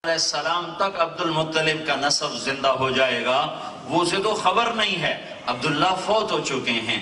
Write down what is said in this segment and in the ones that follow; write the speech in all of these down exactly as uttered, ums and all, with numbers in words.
علیہ السلام تک عبد المطلب کا نسب زندہ ہو جائے گا، وہ اسے تو خبر نہیں ہے۔ عبداللہ فوت ہو چکے ہیں،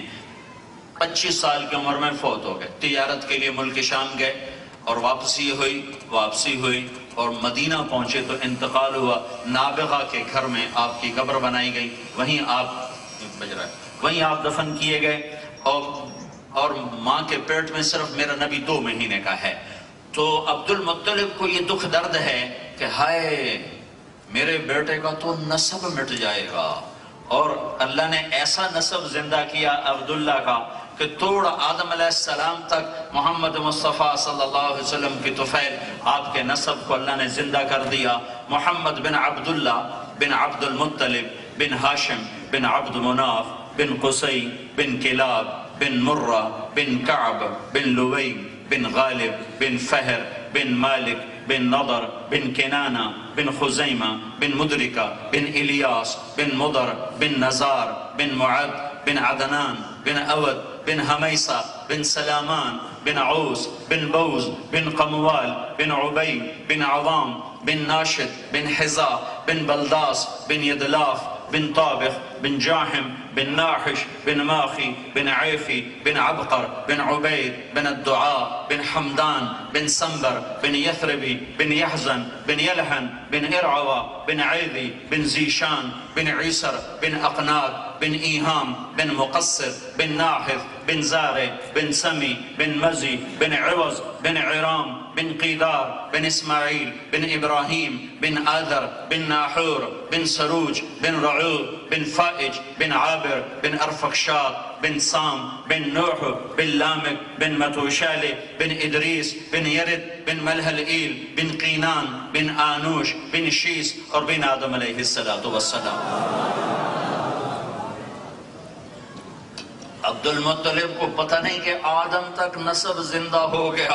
پچیس سال کی عمر میں فوت ہو گئے، تجارت کے لیے ملک شام گئے اور واپسی ہوئی واپسی ہوئی اور مدینہ پہنچے تو انتقال ہوا۔ نابغہ کے گھر میں آپ کی قبر بنائی گئی، وہیں آپ بج رہا ہے وہیں آپ دفن کیے گئے، اور اور ماں کے پیٹ میں صرف میرا نبی دو مہینے کا ہے۔ تو عبد المطلب کو یہ دکھ درد ہے کہ ہائے میرے بیٹے کا تو نسب مٹ جائے گا، اور اللہ نے ایسا نسب زندہ کیا عبداللہ کا کہ توڑ آدم علیہ السلام تک محمد مصطفیٰ صلی اللہ علیہ وسلم کی طفیل آپ کے نسب کو اللہ نے زندہ کر دیا۔ محمد بن عبداللہ بن عبد المطلب بن ہاشم بن عبد مناف بن قصی بن کلاب بن مرہ بن کعب بن لوی بن غالب بن فہر بن مالک بن نضر بن کنانہ بن خزیمہ بن مدرکہ بن الیاس بن مضر بن نزار بن معد بن عدنان بن اود بن حمیسہ بن سلامان بن عوس بن بوز بن قموال بن عبی بن عوام بن ناشد بن حزا بن بلداس بن یدلاف بن طابخ بن جاحم بن ناحش بن ماخی بن عیفی بن عبقر بن عبید بن الدعاء بن حمدان بن سنبر بن یثربی بن یحزن بن یلحن بن ارعوا بن عیدی بن زیشان بن عیسر بن اقناد بن ایہام بن مقصر بن ناحث بن زارع بن سمی بن مزی بن عوض بن عرام بن قیدار بن اسماعیل بن ابراہیم بن آذر بن ناحور بن سروج بن رعوب بن فائج بن عابر بن ارفخشاد بن سام بن نوح بن لامک بن متوشال بن ادریس بن یرد بن ملحلئیل بن قینان بن آنوش بن شیس اور بن آدم علیہ السلام۔ عبد المطلب کو پتہ نہیں کہ آدم تک نسب زندہ ہو گیا،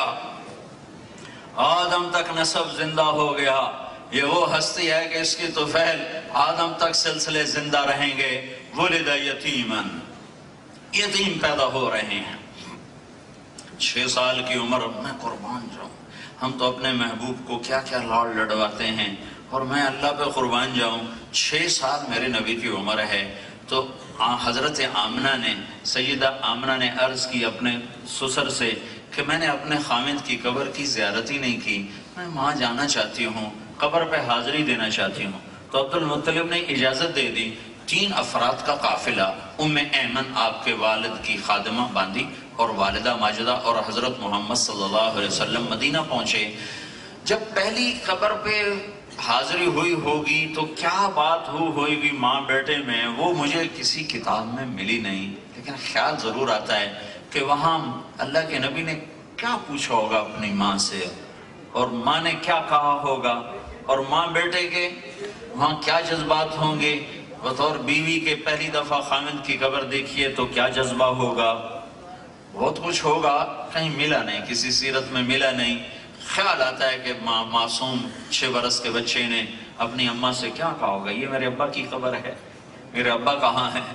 آدم تک نسب زندہ ہو گیا۔ یہ وہ ہستی ہے کہ اس کی طفیل آدم تک سلسلے زندہ رہیں گے۔ ولد یتیمن، یتیم پیدا ہو رہے ہیں۔ چھ سال کی عمر میں قربان جاؤں، ہم تو اپنے محبوب کو کیا کیا لاڑ لڑواتے ہیں، اور میں اللہ پہ قربان جاؤں چھ سال میرے نبی کی عمر ہے۔ تو حضرت آمنہ نے سیدہ آمنہ نے عرض کی اپنے سسر سے کہ میں نے اپنے خامد کی قبر کی زیارت ہی نہیں کی، میں وہاں جانا چاہتی ہوں، قبر پہ حاضری دینا چاہتی ہوں۔ تو عبد المطلب نے اجازت دے دی۔ تین افراد کا قافلہ ام ایمن آپ کے والد کی خادمہ باندھی اور والدہ ماجدہ اور حضرت محمد صلی اللہ علیہ وسلم مدینہ پہنچے۔ جب پہلی قبر پہ حاضری ہوئی ہوگی تو کیا بات ہو ہوئے گی ماں بیٹے میں، وہ مجھے کسی کتاب میں ملی نہیں، لیکن خیال ضرور آتا ہے کہ وہاں اللہ کے نبی نے کیا پوچھا ہوگا اپنی ماں سے، اور ماں نے کیا کہا ہوگا، اور ماں بیٹے کے وہاں کیا جذبات ہوں گے۔ بطور بیوی کے پہلی دفعہ خامد کی قبر دیکھیے تو کیا جذبہ ہوگا، بہت کچھ ہوگا، کہیں ملا نہیں، کسی سیرت میں ملا نہیں۔ خیال آتا ہے کہ معصوم چھ برس کے بچے نے اپنی اماں سے کیا کہا ہوگا، یہ میرے ابا کی خبر ہے، میرے ابا کہاں ہیں۔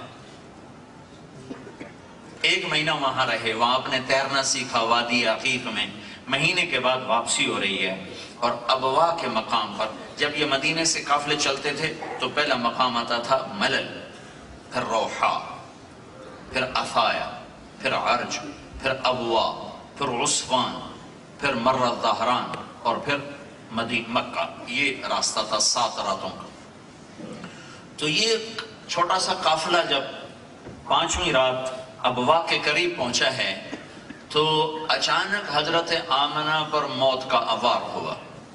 ایک مہینہ وہاں رہے، وہاں اپنے تیرنا سیکھا وادی عقیق میں۔ مہینے کے بعد واپسی ہو رہی ہے، اور ابوا کے مقام پر جب یہ مدینے سے قافلے چلتے تھے تو پہلا مقام آتا تھا ملل، پھر روحا، پھر افایا، پھر عرج، پھر ابوا، پھر عصفان، پھر مرہ ظہران، اور پھر مدینہ مکہ۔ یہ راستہ تھا سات راتوں کا۔ تو یہ چھوٹا سا قافلہ جب پانچویں رات ابوا کے قریب پہنچا ہے تو اچانک حضرت آمنہ پر موت کا عوار ہوا۔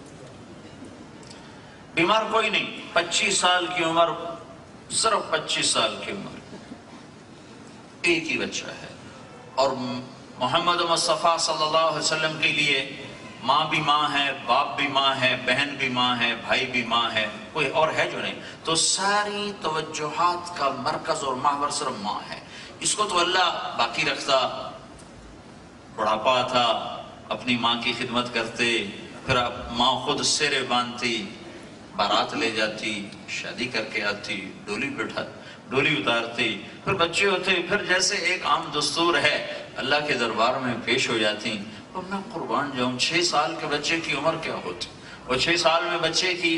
بیمار کوئی نہیں، پچیس سال کی عمر، صرف پچیس سال کی عمر، ایک ہی بچہ ہے، اور محمد مصطفیٰ صلی اللہ علیہ وسلم کے لیے ماں بھی ماں ہے، باپ بھی ماں ہے، بہن بھی ماں ہے، بھائی بھی ماں ہے، کوئی اور ہے جو نہیں۔ تو ساری توجہات کا مرکز اور محور صرف ماں ہے۔ اس کو تو اللہ باقی رکھتا، بڑھاپا تھا، اپنی ماں کی خدمت کرتے، پھر ماں خود سرے باندھتی، بارات لے جاتی، شادی کر کے آتی، ڈولی بٹھا ڈولی اتارتی، پھر بچے ہوتے، پھر جیسے ایک عام دستور ہے اللہ کے دربار میں پیش ہو جاتی۔ اور میں قربان جاؤں، چھ سال کے بچے کی عمر کیا ہوتی، وہ چھ سال میں بچے کی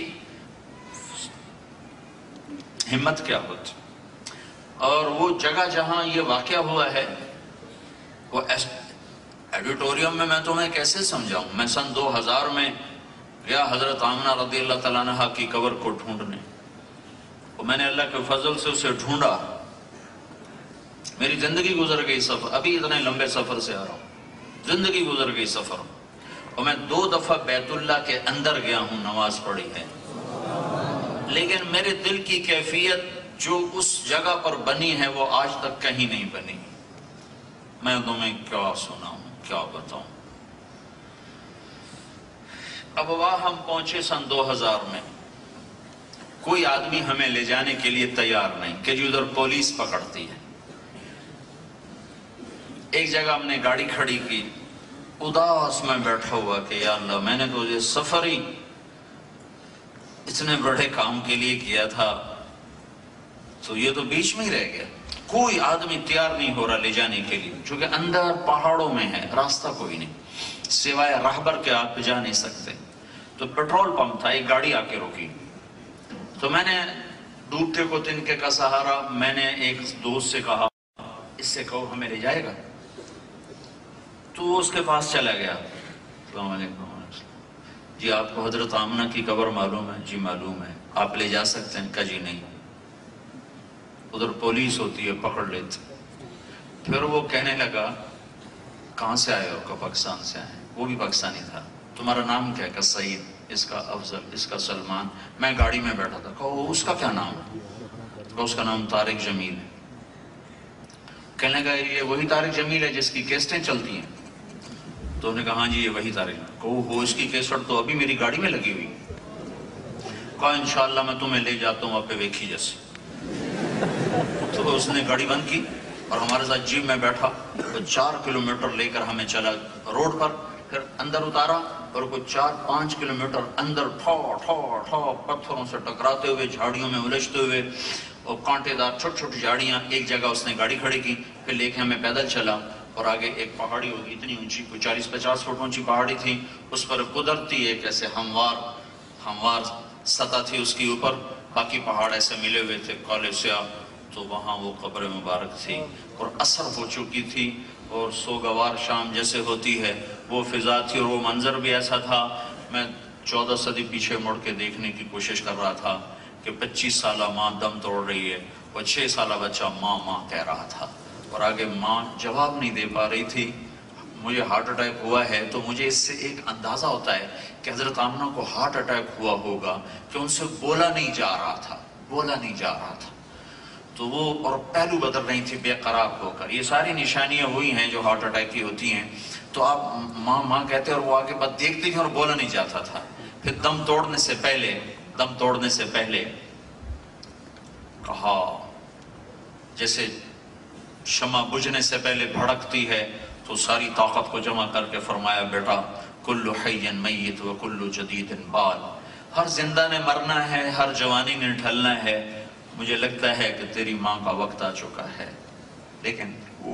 ہمت کیا ہوتی. اور وہ جگہ جہاں یہ واقعہ ہوا ہے وہ ایڈیٹوریم میں میں تمہیں کیسے سمجھاؤں. میں سن دو ہزار میں گیا حضرت آمنہ رضی اللہ تعالیٰ عنہ کی قبر کو ڈھونڈنے. اور میں نے اللہ کے فضل سے اسے ڈھونڈا. میری زندگی گزر گئی سفر, ابھی اتنے لمبے سفر سے آ رہا ہوں, زندگی گزر گئی سفر. اور میں دو دفعہ بیت اللہ کے اندر گیا ہوں, نماز پڑھی ہے, لیکن میرے دل کی کیفیت جو اس جگہ پر بنی ہے وہ آج تک کہیں نہیں بنی. میں تمہیں کیا سناؤں, کیا بتاؤں. اب وہاں ہم پہنچے سن دو ہزار میں. کوئی آدمی ہمیں لے جانے کے لیے تیار نہیں کہ جو ادھر پولیس پکڑتی ہے. ایک جگہ ہم نے گاڑی کھڑی کی, اداس میں بیٹھا ہوا کہ یا اللہ, میں نے تو یہ سفر ہی اتنے بڑے کام کے لیے کیا تھا تو یہ تو بیچ میں ہی رہ گیا. کوئی آدمی تیار نہیں ہو رہا لے جانے کے لیے, چونکہ اندر پہاڑوں میں ہے, راستہ کوئی نہیں, سوائے راہبر کے آپ جا نہیں سکتے. تو پیٹرول پمپ تھا, ایک گاڑی آ کے روکی. تو میں نے ڈوبتے کو تنکے کا سہارا, میں نے ایک دوست سے کہا اس سے کہو ہمیں لے جائے گا. تو وہ اس کے پاس چلا گیا. السلام علیکم, جی آپ کو حضرت آمنہ کی قبر معلوم ہے؟ جی معلوم ہے. آپ لے جا سکتے ہیں؟ کہا جی نہیں, ادھر پولیس ہوتی ہے, پکڑ لیتے. پھر وہ کہنے لگا کہاں سے آئے ہو؟ کہ پاکستان سے آئے. وہ بھی پاکستانی تھا. تمہارا نام کیا ہے؟ کہ سعید, اس کا افضل, اس کا سلمان. میں گاڑی میں بیٹھا تھا. کہا اس کا کیا نام ہے؟ کہا اس کا نام طارق جمیل ہے. کہنے لگا یہ وہی طارق جمیل ہے جس کی کیسٹیں چلتی ہیں؟ تو انہوں نے کہا ہاں جی یہ وہی طارق. کہو وہ اس کی کیسٹ تو ابھی میری گاڑی میں لگی ہوئی. کہا انشاءاللہ میں تمہیں لے جاتا ہوں آپ پہ ویکھی جیسے. تو اس نے گاڑی بند کی اور ہمارے ساتھ جیپ میں بیٹھا. تو چار کلومیٹر لے کر ہمیں چلا روڈ پر, پھر اندر اتارا اور کوئی چار پانچ کلومیٹر اندر ٹھو ٹھو ٹھو پتھروں سے ٹکراتے ہوئے, جھاڑیوں میں الجھتے ہوئے, اور کانٹے دار چھوٹی چھوٹی جھاڑیاں. ایک جگہ اس نے گاڑی کھڑی کی, پھر لے کے ہمیں پیدل چلا. اور آگے ایک پہاڑی ہوگی اتنی اونچی, کوئی چالیس پچاس فٹ اونچی پہاڑی تھی. اس پر قدرتی ایک ایسے ہموار ہموار سطح تھی اس کے اوپر, باقی پہاڑ ایسے ملے ہوئے تھے کالے سیاہ. تو وہاں وہ قبر مبارک تھی اور عصر ہو چکی تھی اور سوگوار شام جیسے ہوتی ہے وہ فضا تھی. اور وہ منظر بھی ایسا تھا, میں چودہ صدی پیچھے مڑ کے دیکھنے کی کوشش کر رہا تھا کہ پچیس سالہ ماں دم توڑ رہی ہے اور چھ سالہ بچہ ماں ماں کہہ رہا تھا, اور آگے ماں جواب نہیں دے پا رہی تھی. مجھے ہارٹ اٹیک ہوا ہے تو مجھے اس سے ایک اندازہ ہوتا ہے کہ حضرت آمنہ کو ہارٹ اٹیک ہوا ہوگا کہ ان سے بولا نہیں جا رہا تھا, بولا نہیں جا رہا تھا. تو وہ اور پہلو بدل رہی تھی بے قرار ہو کر. یہ ساری نشانیاں ہوئی ہیں جو ہارٹ اٹیک کی ہوتی ہیں. تو آپ ماں ماں کہتے اور وہ آگے بات دیکھتی تھی اور بولا نہیں جاتا تھا. پھر دم توڑنے سے پہلے دم توڑنے سے پہلے کہا جیسے شمع بجھنے سے پہلے بھڑکتی ہے, تو ساری طاقت کو جمع کر کے فرمایا بیٹا کل حی میت و کل جدید بال, ہر زندہ نے مرنا ہے, ہر جوانی نے ڈھلنا ہے. مجھے لگتا ہے کہ تیری ماں کا وقت آ چکا ہے. لیکن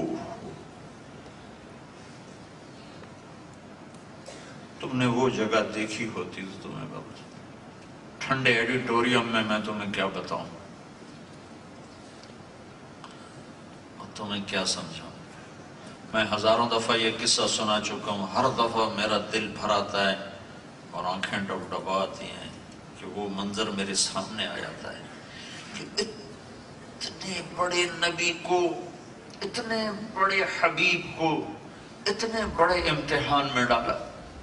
تم نے وہ جگہ دیکھی ہوتی تو تمہیں بابا ٹھنڈے ایڈیٹوریم میں میں تمہیں کیا بتاؤں, تمہیں کیا سمجھاؤں. میں ہزاروں دفعہ یہ قصہ سنا چکا ہوں, ہر دفعہ میرا دل بھر آتا ہے اور آنکھیں ڈب ڈباتی ہیں کہ وہ منظر میرے سامنے آ جاتا ہے کہ اتنے بڑے نبی کو, اتنے بڑے حبیب کو اتنے بڑے امتحان میں ڈالا.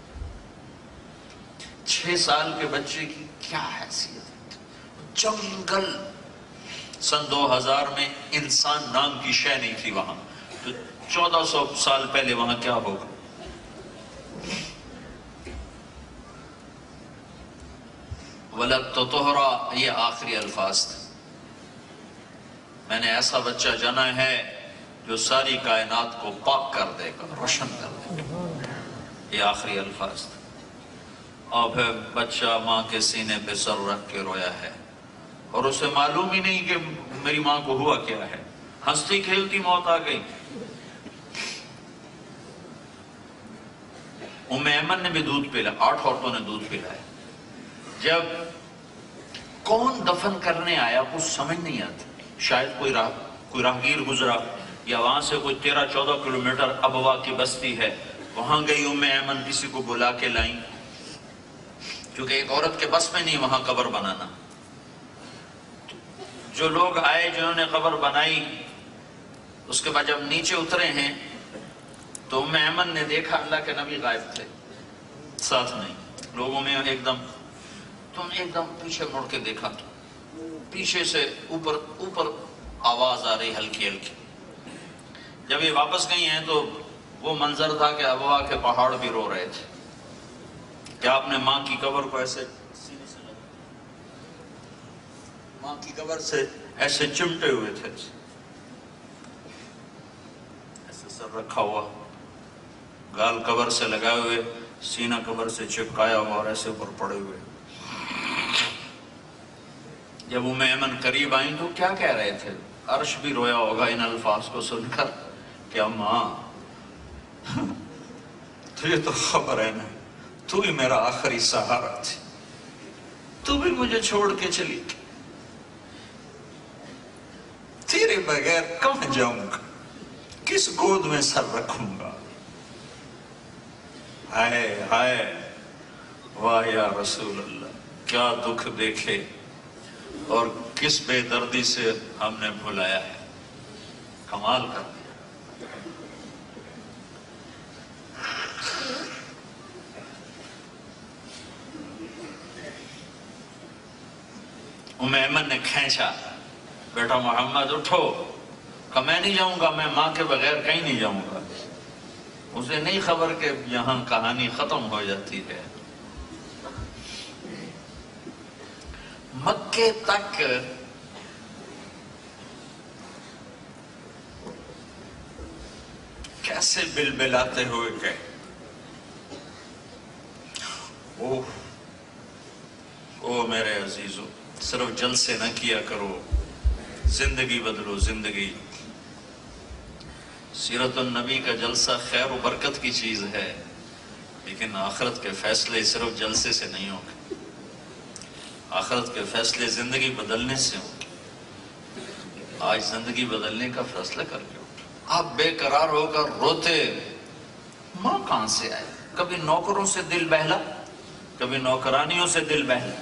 چھ سال کے بچے کی کیا حیثیت. جنگل, سن دو ہزار میں انسان نام کی شے نہیں تھی وہاں, تو چودہ سو سال پہلے وہاں کیا ہوگا. وَلَدْ تُطْهَرَا, یہ آخری الفاظ تھے. میں نے ایسا بچہ جنا ہے جو ساری کائنات کو پاک کر دے گا, روشن کر دے گا. یہ آخری الفاظ تھے. اور پھر بچہ ماں کے سینے پہ سر رکھ کے رویا ہے اور اسے معلوم ہی نہیں کہ میری ماں کو ہوا کیا ہے. ہنستی کھیلتی موت آ گئی. ام ایمن نے بھی دودھ پلا, آٹھ عورتوں نے دودھ پلایا. جب کون دفن کرنے آیا کچھ سمجھ نہیں آتی. شاید کوئی راہ کوئی راہگیر گزرا، یا وہاں سے کوئی تیرہ چودہ کلومیٹر ابوا کی بستی ہے، وہاں گئی ام ایمن کسی کو بلا کے لائیں، کیونکہ ایک عورت کے بس میں نہیں وہاں قبر بنانا. جو لوگ آئے جنہوں نے قبر بنائی، اس کے بعد جب نیچے اترے ہیں تو ام ایمن نے دیکھا اللہ کے نبی غائب تھے، ساتھ نہیں. لوگوں میں ایک دم تم ایک دم پیچھے مڑ کے دیکھا تو پیچھے سے اوپر اوپر آواز آ رہی ہلکی ہلکی. جب یہ واپس گئی ہیں تو وہ منظر تھا کہ ابوا کے پہاڑ بھی رو رہے تھے کہ آپ نے ماں کی قبر کو ایسے سینے سے لگا، ماں کی قبر سے ایسے چمٹے ہوئے تھے، ایسے سر رکھا ہوا، گال قبر سے لگائے ہوئے، سینہ قبر سے چپکایا ہوا اور ایسے اوپر پڑے ہوئے. جب ام ایمن قریب آئیں تو کیا کہہ رہے تھے؟ عرش بھی رویا ہوگا ان الفاظ کو سن کر کہ ماں تجھے تو خبر ہے نا، تو ہی میرا آخری سہارا تھی، تو بھی مجھے چھوڑ کے چلی گئی، تیرے بغیر کہاں جاؤں گا، کس گود میں سر رکھوں گا. ہائے ہائے واہ یا رسول اللہ، کیا دکھ دیکھے اور کس بے دردی سے ہم نے بھلایا ہے. کمال کر دیا. ام ایمن نے کھینچا، بیٹا محمد اٹھو. کہ میں نہیں جاؤں گا، میں ماں کے بغیر کہیں نہیں جاؤں گا. اسے نہیں خبر کہ یہاں کہانی ختم ہو جاتی ہے. مکے تک کیسے بلبلاتے ہوئے گئے. اوہ او میرے عزیزو، صرف جلسے نہ کیا کرو، زندگی بدلو. زندگی سیرت النبی کا جلسہ خیر و برکت کی چیز ہے، لیکن آخرت کے فیصلے صرف جلسے سے نہیں ہوں گے. آخرت کے فیصلے زندگی بدلنے سے ہوں گے. آج زندگی بدلنے کا فیصلہ کر کے آپ بے قرار ہو کر روتے، ماں کہاں سے آئے؟ کبھی نوکروں سے دل بہلا، کبھی نوکرانیوں سے دل بہلا.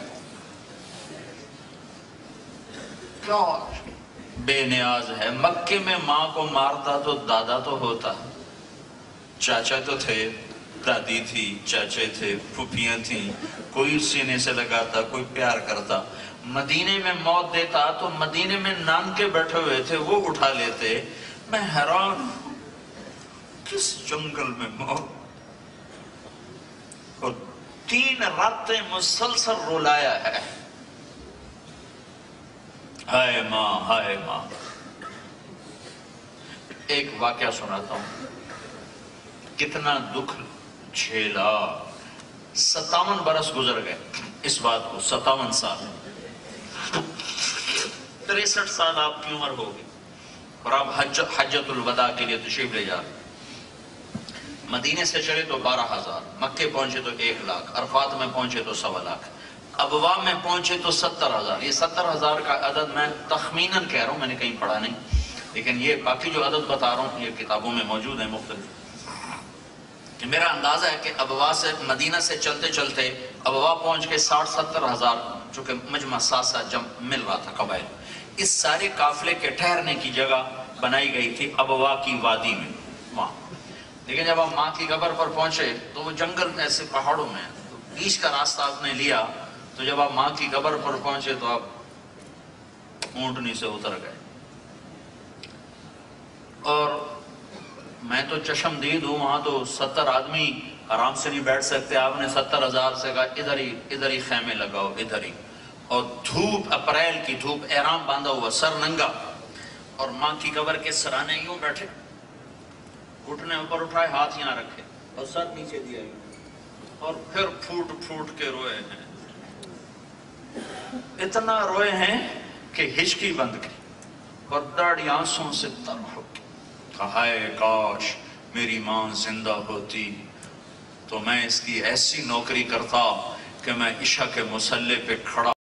کیا بے نیاز ہے. مکے میں ماں کو مارتا تو دادا تو ہوتا، چاچا تو تھے، دادی تھی، چاچے تھے، پھوپھیاں تھیں، کوئی سینے سے لگاتا، کوئی پیار کرتا. مدینے میں موت دیتا تو مدینے میں نان کے بیٹھے ہوئے تھے، وہ اٹھا لیتے. میں حیران ہوں، کس جنگل میں موت، اور تین راتیں مسلسل رولایا ہے. ہائے ماں، ہائے ماں. ایک واقعہ سناتا ہوں، کتنا دکھ جھیلا. ستاون برس گزر گئے اس بات کو، ستاون سال. تریسٹھ سال آپ کی عمر ہوگی اور آپ حج حجت الوداع کے لیے تشریف لے جا رہے. مدینے سے چلے تو بارہ ہزار، مکے پہنچے تو ایک لاکھ، عرفات میں پہنچے تو سوا لاکھ، ابوا میں پہنچے تو ستر ہزار. یہ ستر ہزار کا عدد میں تخمیناً کہہ رہا ہوں، میں نے کہیں پڑھا نہیں، لیکن یہ باقی جو عدد بتا رہا ہوں یہ کتابوں میں موجود ہیں مختلف. کہ میرا اندازہ ہے کہ ابوا سے مدینہ سے چلتے چلتے ابوا پہنچ کے ساٹھ ستر ہزار چونکہ مجمع ساتھ ساتھ جب مل رہا تھا قبائل، اس سارے قافلے کے ٹھہرنے کی جگہ بنائی گئی تھی ابوا کی وادی میں وہاں. لیکن جب آپ ماں کی قبر پر پہنچے تو وہ جنگل میں ایسے پہاڑوں میں، بیچ کا راستہ آپ نے لیا. تو جب آپ ماں کی قبر پر پہنچے تو آپ اونٹنی سے اتر گئے. اور میں تو چشمدید ہوں، وہاں تو ستر آدمی آرام سے نہیں بیٹھ سکتے. آپ نے ستر ہزار سے کہا ادھر ہی ادھر ہی خیمے لگاؤ، ادھر ہی. اور دھوپ، اپریل کی دھوپ، احرام باندھا ہوا، سر ننگا، اور ماں کی قبر کے سرانے یوں بیٹھے، گھٹنے اوپر اٹھائے، ہاتھ یہاں رکھے اور سر نیچے دیا، اور پھر پھوٹ پھوٹ کے روئے ہیں. اتنا روئے ہیں کہ ہچکی بند گئی اور داڑھی آنسوں سے تر ہو گئی. ہائے کاش میری ماں زندہ ہوتی تو میں اس کی ایسی نوکری کرتا کہ کہ میں عشاء کے مصلی پہ کھڑا